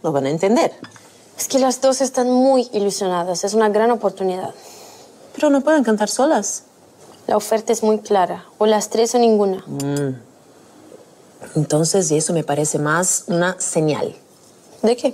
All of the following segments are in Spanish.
lo van a entender. Es que las dos están muy ilusionadas. Es una gran oportunidad. Pero no pueden cantar solas. La oferta es muy clara. O las tres o ninguna. Entonces, eso me parece más una señal. ¿De qué?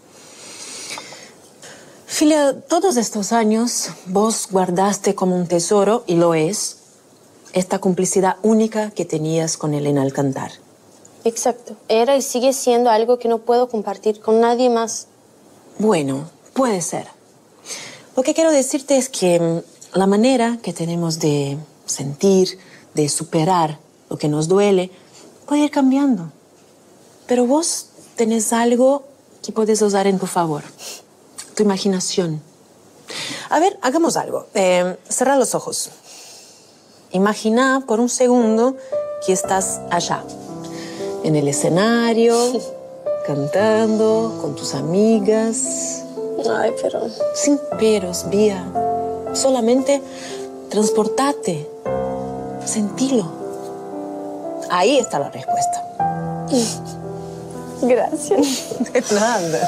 Filia, todos estos años vos guardaste como un tesoro, y lo es, esta complicidad única que tenías con Elena al cantar. Exacto. Era y sigue siendo algo que no puedo compartir con nadie más. Bueno, puede ser. Lo que quiero decirte es que la manera que tenemos de sentir, de superar lo que nos duele, puede ir cambiando. Pero vos tenés algo que puedes usar en tu favor. Tu imaginación. A ver, hagamos algo. Cerra los ojos. Imagina por un segundo que estás allá, en el escenario, cantando con tus amigas. Ay, pero... Sin peros, Bia. Solamente transportate. Sentilo. Ahí está la respuesta. Gracias. De nada.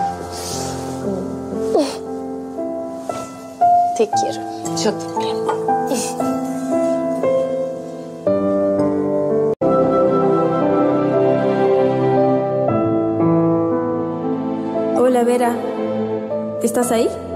Te quiero. Yo también. Hola, Vera. ¿Estás ahí?